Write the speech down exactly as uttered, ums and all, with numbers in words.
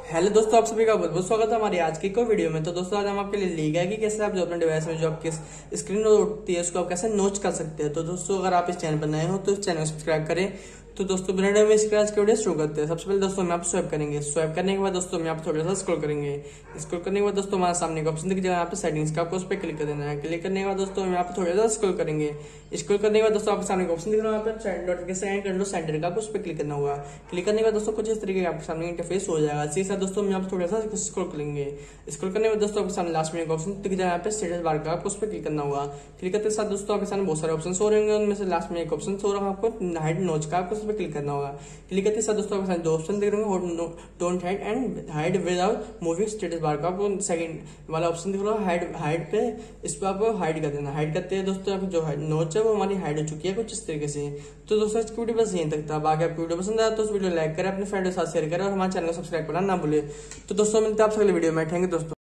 Hello दोस्तों, आप सभी का बहुत बहुत स्वागत है हमारी आज की को वीडियो में। तो दोस्तों आज हम आपके लिए ले गए कि कैसे आप जो अपने डिवाइस में जो आपकी स्क्रीन होती है उसको आप कैसे नोच कर सकते हैं। तो दोस्तों अगर आप इस चैनल पर नए हो तो इस चैनल को सब्सक्राइब करें। तो दोस्तों बिना देर में इसके आज के वीडियो शुरू करते हैं। सबसे पहले दोस्तों हम यहाँ पे स्वाइप करेंगे। स्वाइप करने के बाद दोस्तों हम यहाँ पे थोड़ा सा स्क्रॉल करेंगे। स्क्रॉल करने के बाद दोस्तों हमारे सामने का ऑप्शन दिख जाएगा, यहाँ पे सेटिंग्स का, आपको उस पर क्लिक कर देना है। क्लिक करने के बाद दोस्तों हम यहाँ पे थोड़ा सा स्क्रॉल करेंगे। स्क्रॉल करने के बाद दोस्तों आपके सामने का ऑप्शन दिख रहा है, यहाँ पे नोटिफिकेशन एंड कंट्रोल सेंटर का, आपको उस पर क्लिक करना होगा। क्लिक करने के बाद दोस्तों कुछ इस तरीके का आपके सामने इंटरफेस हो जाएगा। इसी साथ दोस्तों हम यहाँ पे थोड़ा सा स्क्रॉल करेंगे। स्क्रॉल करने के बाद दोस्तों आपके सामने लास्ट में एक ऑप्शन दिख जाएगा, यहाँ पे स्टेटस बार का, आपको उस पर क्लिक करना होगा। क्लिक करते साथ दोस्तों आपके सामने बहुत सारे ऑप्शन हो रहे होंगे, उनमें से लास्ट में एक ऑप्शन हो रहा है आपको हाइड नोच का, आपको उस पर क्लिक करना होगा। क्लिक करते साथ दोस्तों आपके सामने दो ऑप्शन दिख रहे होंगे, don't hide and hide without moving status bar का, आपको सेकंड वाला ऑप्शन दिख रहा है हाइड हाइड पे, इस पर आपको हाइड कर देना। हाइड करते हैं दोस्तों आपकी जो नोच है वो हमारी हाइड हो चुकी है कुछ इस तरीके से। तो दोस्तों इसकी वीडियो बस यहीं तक था। बाकी आपको वीडियो पसंद आया तो उस वीडियो लाइक करें, अपने फ्रेंड के साथ शेयर करें और हमारे चैनल को सब्सक्राइब करना ना भूले। तो दोस्तों मिलते हैं आपसे अगले वीडियो में। थैंक यू दोस्तों।